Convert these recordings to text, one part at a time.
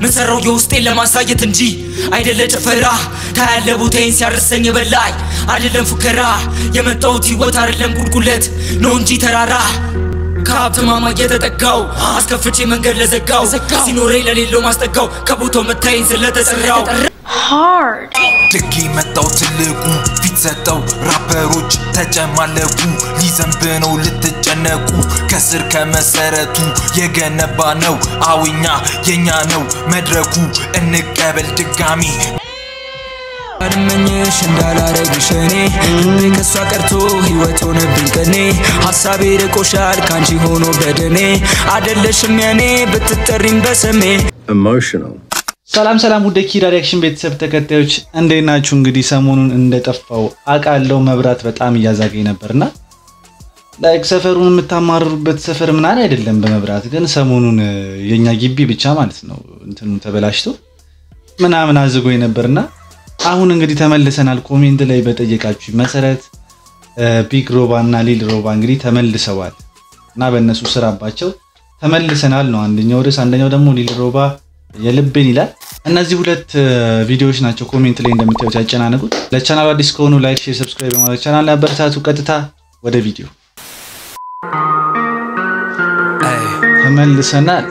ምን ሰራው የውስጤን ለማሳየት እንጂ አይደለ ጭፈራ ታያለ ቦታዬን ሲያርሰኝ በላይ አይደለም ፉከራ የመጣሁት ህይወት አይደለም ቁልቁለት ነው እንጂ ተራራ ከሀብት ማማ እየተጠጋው አስከፍቼ መንገድ ለዘጋው ሲኖረኝ ለሌለው ማስጠጋው ከቦታው መታየኝ ስለተሰራው hard ድጌ መጣው ትልቁ ፊት ሰጠው ራፐሮች ተጨማለቁ ሊዘንብ ነው ልትጨነቁ ከስር ከመሰረቱ የገነባ ነው አውኛ የኛ ነው መድረኩ እንቀበል ድጋሚ አንመኝሽ እንዳላረግሽ እኔ ከሷ ቀርቶ ህይወት ሆነብኝ ቀኔ ሐሳቤ ርቆሻል ካንቺ ሆኖ በደሜ አይደለሽም የኔ ብትጠሪኝ በስሜ emotional ሰላም ውድ ኪራ ሪአክሽን ቤተሰብ ተከታዮች እንዴት ናችሁ? እንግዲህ ሰሞኑን እንደጠፋው አቃለው መብራት በጣም ያዛገኝ ነበርና ላይክ ሰፈሩን የምታማርሩበት ሰፈር ምናን አይደለም በመብራት ግን ሰሞኑን የኛ ግቢ ብቻ ማለት ነው እንትኑ ተበላሽቶ ምናምን አዝጎኝ ነበርና አሁን እንግዲህ ተመልሰናል ኮሜንት ላይ በጠየቃችሁ መሰረት ቢግ ሮባና ሊል ሮባ እንግዲህ ተመልሰዋል እና በእነሱ ስራባቸው ተመልሰናል ነው አንደኛው ርዕስ አንደኛው ደግሞ ሊል ሮባ የልብን ይላል እነዚህ ሁለት ቪዲዮዎች ናቸው ኮሜንት ላይ እንደምታዩት ያጨናነቁት ለቻናሉ አዲስ ከሆኑ ላይክ ሼር ሰብስክራይብ በማድረግ ቻናል ላይ አበረታቱ ቀጥታ ወደ ቪዲዮ ተመልሰናል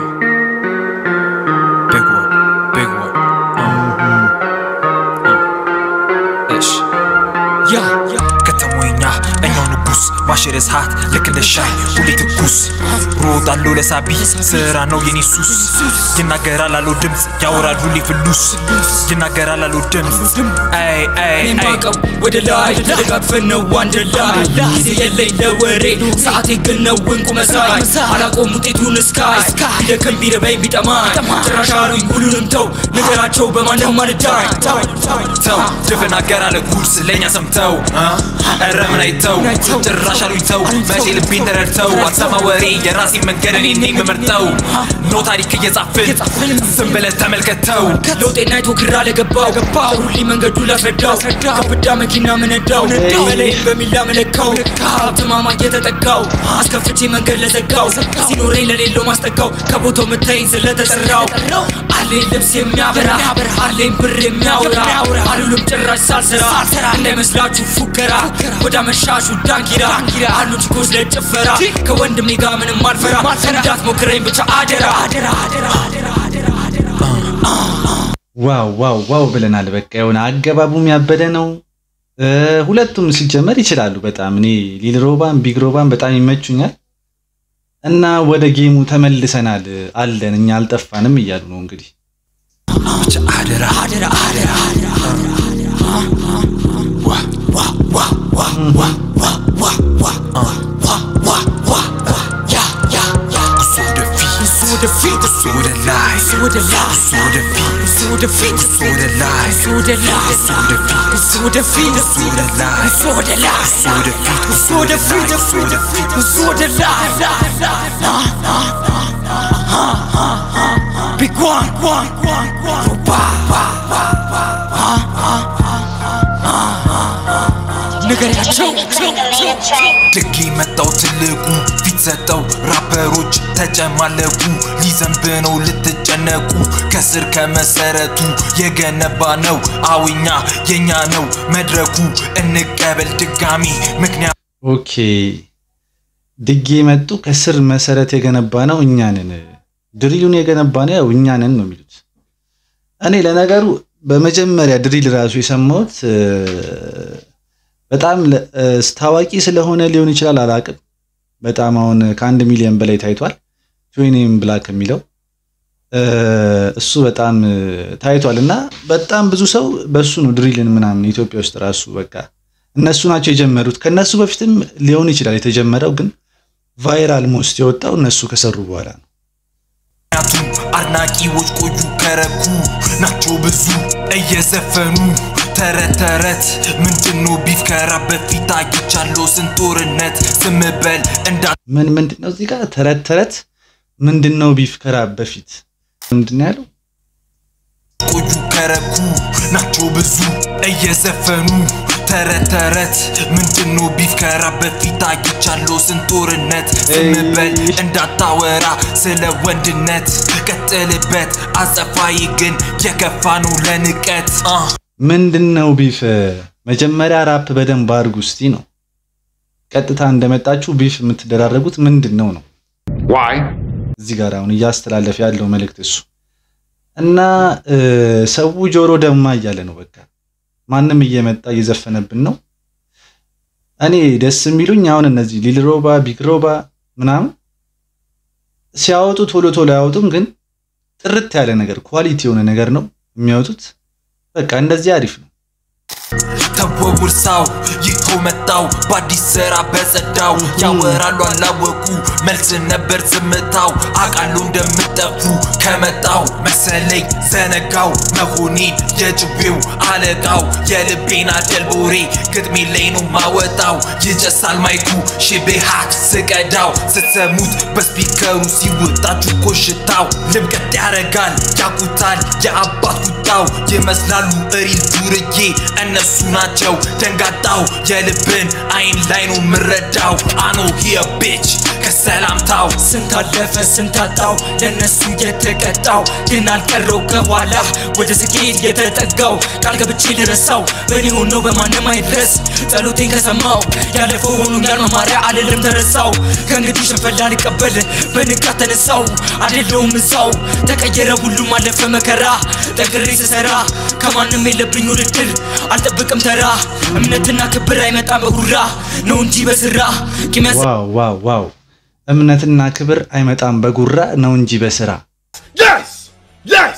ማሽር ሰዓት ልክ እንደ ሻይ ሁሌ ትኩስ ሮጣለሁ ለሳቢ ስራ ነው የኔ ሱስ ይናገራል አለው ድምጽ ያወራል ሁሌ ፍሉስ ይናገራል አለው ድምጽ አይ ማቀው ወደ ላይ ተደጋግፈን ነው አንድ ላይ ጊዜ የለኝ ለወሬ ሰዓቴ ግን ነው እንቁ መሳይ አላቆም ውጤቱን ስካይ ደከም ቢረበኝ ቢጠማኝ ጭራሻሉኝ ሁሉንም ተው ነገራቸው በማንም ማልዳይ ተው ተፈናገራለ ጉድ ስለኛ ሰምተው እረምን አይተው ጭራሻሉኝ ተው መቼ ልቤን ተረድተው አልሰማ ወሬ የራሴ መንገድ እኔ ነኝ መመርጠው ኖ ታሪክ እየጻፍን ዝም ብለህ ተመልከተው ለውጤና አይቶ ግራ ለገባው ሁሌ መንገዱ ላስረዳው ከብዳ መኪና ምነዳው በላይ በሚላ መለካው ከሀብት ማማ እየተጠጋው አስከፍቼ መንገድ ለዘጋው ሲኖረኝ ለሌለው ማስጠጋው ከቦታው መታየኝ ስለተሰራው አለኝ ልብስ የሚያበራ አለኝ ብር የሚያወራ አሉልም ጭራሽ ሳልሰራ እንዳይመስላችሁ ፉከራ ወደ አመሻሹ ዳንኪራ አሉ ችኮች ለጭፈራ ከወንድሜ ጋር ምንም አልፈራ እንዳትሞክረኝ ብቻ አደራ ዋው ብለናል በቃ የሆነ አገባቡም ያበደ ነው ሁለቱም ሲጀመር ይችላሉ በጣም እኔ ሊል ሮባን ቢግ ሮባን በጣም ይመቹኛል እና ወደ ጌሙ ተመልሰናል አለን እኛ አልጠፋንም እያሉ ነው እንግዲህ ብቻ አደራ the feet, so the lie, so the lie, so the feet, so the feet, so the lie, so the lie, so the feet, so the feet, so the lie, so the lie, so the feet, so the feet, so the feet, so the lie, big one, ነገራቸው ድጌ መጣው ትልቁ ፊት ሰጠው ራፐሮች ተጨማለቁ ሊዘንብ ነው ልትጨነቁ ከስር ከመሰረቱ የገነባ ነው አውኛ የኛ ነው መድረኩ እንቀበል ድጋሚ ምክንያት ኦኬ ድጌ መጡ ከስር መሰረት የገነባ ነው እኛንን ድሪሉን የገነባ ነው እኛንን ነው የሚሉት እኔ ለነገሩ በመጀመሪያ ድሪል ራሱ የሰማሁት በጣም ታዋቂ ስለሆነ ሊሆን ይችላል አላቅም በጣም አሁን ከ1 ሚሊዮን በላይ ታይቷል ትዌኒም ብላክ የሚለው እሱ በጣም ታይቷልና በጣም ብዙ ሰው በሱ ነው ድሪልን ምናምን ኢትዮጵያ ውስጥ ራሱ በቃ እነሱ ናቸው የጀመሩት ከነሱ በፊትም ሊሆን ይችላል የተጀመረው ግን ቫይራል ሞስት የወጣው እነሱ ከሰሩ በኋላ ነው አድናቂዎች ቆዩ ከረኩ ናቸው ብዙ እየዘፈኑ ተረት ምንድነው ቢፍ ከራብ በፊት አግቻለሁ ስንጦርነት ስምበል እንዳ ምንድነው እዚህ ጋር ተረት ምንድነው ቢፍ ከራብ በፊት ምንድነው ያለው ቆዩ ከረኩ ናቸው ብዙ እየዘፈኑ ተረት ምንድነው ቢፍከራ በፊት አይቻለሁ ስንጦርነት ዝምበል እንዳታወራ ስለ ወንድነት ቀጥልበት አጸፋይ ግን የከፋ ነው ለንቀት ምንድነው ቢፍ መጀመሪያ ራፕ በደንብ አድርጉ እስቲ ነው ቀጥታ እንደመጣችሁ ቢፍ የምትደራረጉት ምንድነው ነው why እዚህ ጋር አሁን ያስተላለፈ ያለው መልእክት እሱ እና ሰው ጆሮ ደማ እያለ ነው በቃ ማንንም እየመጣ እየዘፈነብን ነው እኔ ደስ የሚሉኝ አሁን እነዚህ ሊልሮባ ቢግሮባ ምናምን ሲያወጡ ቶሎ ያወጡም ግን ጥርት ያለ ነገር ኳሊቲ የሆነ ነገር ነው የሚያወጡት በቃ እንደዚህ አሪፍ ነው ተወውርሳው ይቆመጣው ባዲስ ሰራ በጸዳው ያወራሉ አላወቁ መልስ ነበር ዝምታው አቃሉ እንደምጠፉ ከመጣው መሰለኝ ዘነጋው መሆኔ የጅቤው አለቃው የልቤና ደልቦሬ ግጥሜ ላይ ነው ማወጣው ይጨሳል ማይኩ ሽቤ ሃክ ስቀዳው ስትሰሙት በስፒከሩ ሲወጣችሁ ኮሽታው ልብቀት ያረጋል ያቁታል የአባት ቁጣው ይመስላሉ እሪል ዱርዬ እነሱ ናቸው ደንጋጣው የልብን አይን ላይ ነው ምረዳው አኖ ሂያ ቢች ከሰላምታው ስንታለፈ ስንታጣው ለነሱ የተቀጣው ግን አልቀረው ከኋላ ወደ ስኬት የተጠጋው ቃል ገብቼ ልረሳው በኔ ሆኖ በማንም አይድረስ ጸሎቴን ከሰማው ያለፈው ሆኖኛል መማሪያ አልልም ተረሳው ከእንግዲህ ሽንፈላ ልቀበል በንቃት ተነሳው አይደለሁም እዛው ተቀየረ ሁሉም አለፈ መከራ ጠንክሬ ስሰራ ከማንም የለብኝ ውድድር አልጠብቅም ተራ እምነትና ክብር አይመጣም በጉራ ነው እንጂ በስራ ዋው እምነትና ክብር አይመጣም በጉራ ነው እንጂ በስራ yes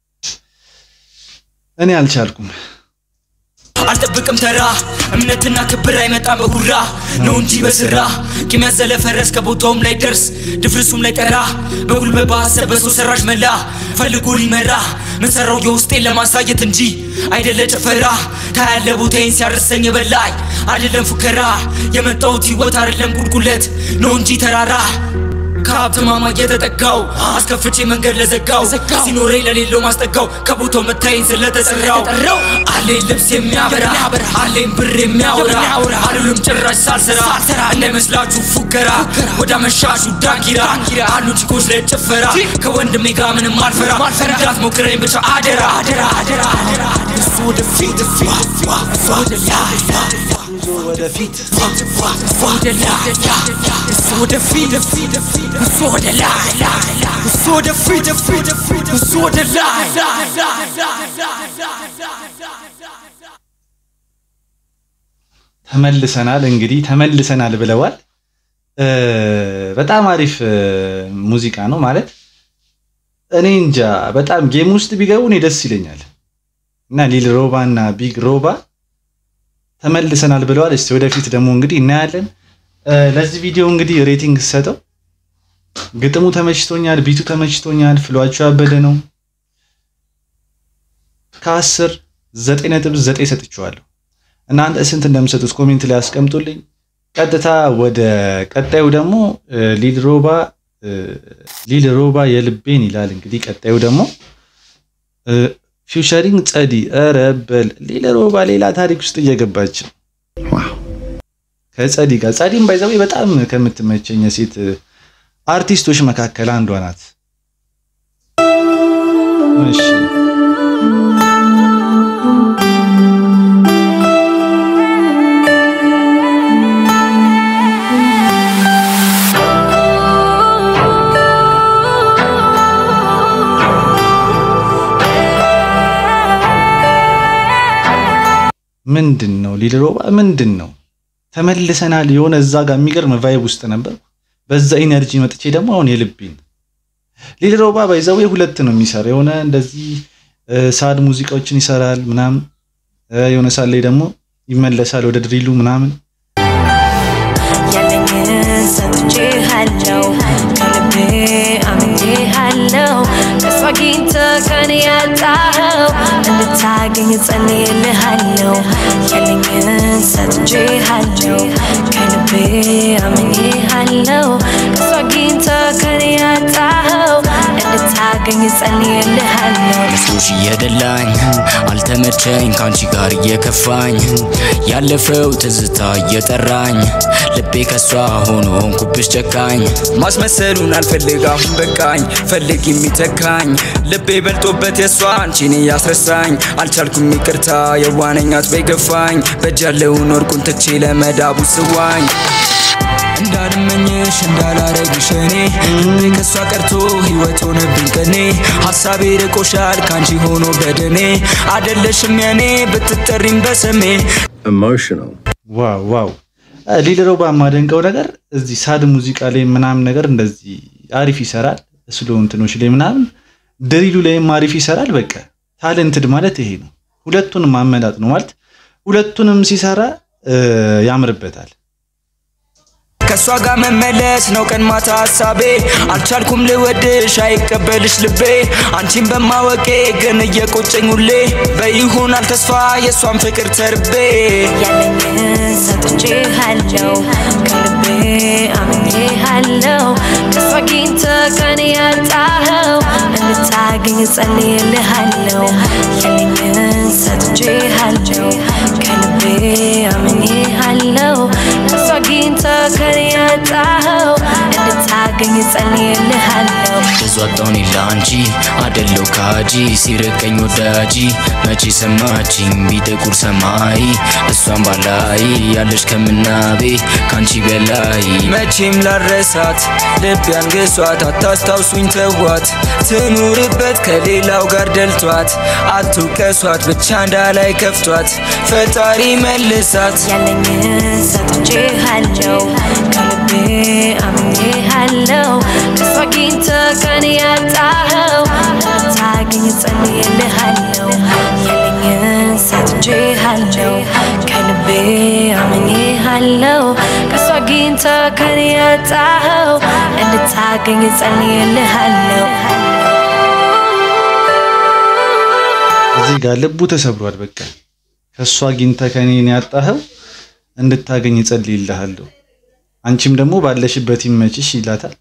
እኔ አልቻልኩም አልጠብቅም ተራ እምነትና ክብር አይመጣም በጉራ ነው እንጂ በስራ ቂም ያዘለ ፈረስ ከቦታውም ላይ ደርስ ድፍርሱም ላይ ጠራ በጉልበት ባሰበ ሰው ሰራሽ መላ ፈልጎ ሊመራ መሰራው የውስጤን ለማሳየት እንጂ አይደለ ጭፈራ ታያለ ቦታዬን ሲያርሰኝ በላይ አይደለም ፉከራ የመጣሁት ህይወት አይደለም ቁልቁለት ነው እንጂ ተራራ ከሀብት ማማ የተጠጋው አስከፍቼ መንገድ ለዘጋው ሲኖረኝ ለሌለው ማስጠጋው ከቦታው መታየኝ ስለተሰራው አለኝ ልብስ የሚያበራ አለኝ ብር የሚያወራ አሉም ጭራሽ ሳልሰራ እንዳይመስላችሁ ፉከራ ወደ አመሻሹ ዳንኪራ አሉ ቺኮች ላይ ጭፈራ ከወንድሜ ጋር ምንም አልፈራ እንዳትሞክረኝ ብቻ አደራ እሱ ወደፊት ወደፊት ተመልሰናል እንግዲህ ተመልሰናል ብለዋል በጣም አሪፍ ሙዚቃ ነው ማለት እኔ እንጃ በጣም ጌም ውስጥ ቢገቡ እኔ ደስ ይለኛል እና ሊል ሮባ እና ቢግ ሮባ ተመልሰናል ብለዋል እስቲ ወደፊት ደግሞ እንግዲህ እናያለን ለዚህ ቪዲዮ እንግዲህ ሬቲንግ ሰጠው ግጥሙ ተመችቶኛል ቢቱ ተመችቶኛል ፍሏቸው ያበደ ነው ከ10 9.9 ሰጥቻለሁ እናንተ ስንት እንደምሰጡት ኮሜንት ላይ አስቀምጡልኝ ቀጥታ ወደ ቀጣዩ ደግሞ ሊል ሮባ የልቤን ይላል እንግዲህ ቀጣዩ ደግሞ ፊውቸሪንግ ጸዲ አረበል ሊል ሮባ ሌላ ታሪክ ውስጥ እየገባች ዋው ከጸዲ ጋር ጸዲም ባይዘው በጣም ከምትመቸኝ ሴት አርቲስቶች መካከል አንዷ ናት እሺ ምንድነው ሊል ሮባ ምንድነው ተመልሰናል የሆነ እዛ ጋር የሚገርም ቫይብ ውስጥ ነበር በዛ ኢነርጂ መጥቼ ደግሞ አሁን የልቤን ሊል ሮባ ባይዘው ሁለት ነው የሚሰራው የሆነ እንደዚህ ሳድ ሙዚቃዎችን ይሰራል ምናምን የሆነ ሳል ላይ ደግሞ ይመለሳል ወደ ድሪሉ ምናምን ያለኝን ሰጥቼ ሃለው ከልቤ አምኜ ሃለው ከሷጊንተ ከኔ ያጣኸው እንድታገኝ ጸልይልሃለው ያለኝን ሰጥቼ ሃለው ከልቤ አምኜ ሃለው ከሷጊንተ ከኔ ያጣኸው እንድታገኝ እንድታገኝ ጸልይልሃለሁ መስሎሽ እየደላኝ አልተመቸኝ ካንቺ ጋር እየከፋኝ ያለፈው ትዝታ እየጠራኝ ልቤ ከሷ ሆኖ ሆንኩብሽ ጨካኝ ማስመሰሉን አልፈልግ አሁን በቃኝ ፈልግ የሚተካኝ ልቤ በልጦበት የሷ አንቺን ያስረሳኝ አልቻልኩም ይቅርታ የዋነኛት በይገፋኝ በጃለውን ወርቁን ትቼ ለመዳቡ ስዋኝ እንዳልመኝሽ እንዳላረግሽ እኔ ልቤ ከሷ ቀርቶ ህይወት ሆነብኝ ቀኔ ሐሳቤ ርቆሻል ካንቺ ሆኖ በደሜ አይደለሽም የኔ ብትጠሪም በስሜ Emotional. ዋው ሊል ሮባ ማደንቀው ነገር እዚህ ሳድ ሙዚቃ ላይ ምናምን ነገር እንደዚህ አሪፍ ይሰራል ስሎ እንትኖች ላይ ምናምን ድሪሉ ላይ አሪፍ ይሰራል በቃ ታለንትድ ማለት ይሄ ነው ሁለቱንም ማመላጥ ነው ማለት ሁለቱንም ሲሰራ ያምርበታል ከሷ ጋር መመለስ ነው ቀን ማታ ሐሳቤ አልቻልኩም ልወድሽ አይቀበልሽ ልቤ አንቺን በማወቄ ግን እየቆጨኝ ሁሌ በይሆናል ተስፋ የሷን ፍቅር ተርቤ ያለኝን ሰጥቼሃለሁ ከልቤ አምኜሃለሁ ከሷ አግኝተህ ከኔ ያጣኸው እንድታገኝ ጸልይልሃለሁ ያለኝን ሰጥቼሃለሁ ከልቤ አምኜሃለሁ ከሷ አግኝተህ ከኔ ያጣኸው እንድታገኝ ጸልይልሃለሁ ብዙ አጣሁኝ ለአንቺ አይደለሁ ካጂ ሲርቀኝ ወዳጂ መቼ ሰማችኝ ቢጠቁር ሰማይ እሷን ባላይ ያለሽ ከምናቤ ካንቺ በላይ መቼም ላረሳት ልብ ያንገሷት አታስታውሱኝ ተዋት ትኑርበት ከሌላው ጋር ደልቷት አትውቀሷት ብቻ እንዳላይ ከፍቷት ፈጣሪ መልሳት ያለኝን ሰጥቼሃለሁ ከልቤ አምኜሃለሁ ከሷ አግኝተህ ከኔ ያጣኸው እንድታገኝ ጸልይልሃለሁ ያለኝን ሰጥቼሃለሁ ከልቤ አምኜሃለሁ ከሷ አግኝተህ ከኔ ያጣኸው እንድታገኝ ጸልይልሃለሁ እዚህ ጋር ልቡ ተሰብሯል በቃ ከሷ አግኝተህ ከኔ ያጣኸው እንድታገኝ ጸልይልሃለሁ አንቺም ደግሞ ባለሽበት ይመችሽ ይላታል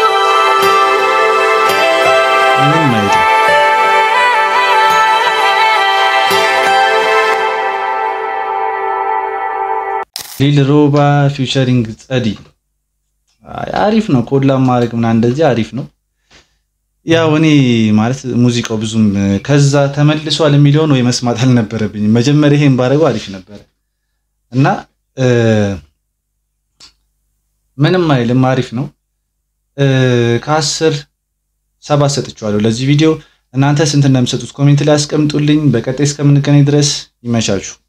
ምንም አይደለም ሊል ሮባ ፊውቸሪንግ ጸዲ አሪፍ ነው ኮላ ማድረግ ምናምን እንደዚህ አሪፍ ነው ያው እኔ ማለት ሙዚቃው ብዙም ከዛ ተመልሷል የሚለው ነው መስማት አልነበረብኝ መጀመሪያ ይሄን ባረጋው አሪፍ ነበር እና ምንም አይልም አሪፍ ነው ከ10 7 ሰጥቻለሁ ለዚህ ቪዲዮ እናንተ ስንት እንደምትሰጡት ኮሜንት ላይ አስቀምጡልኝ በቀጣይ እስከምንገናኝ ድረስ ይመቻችሁ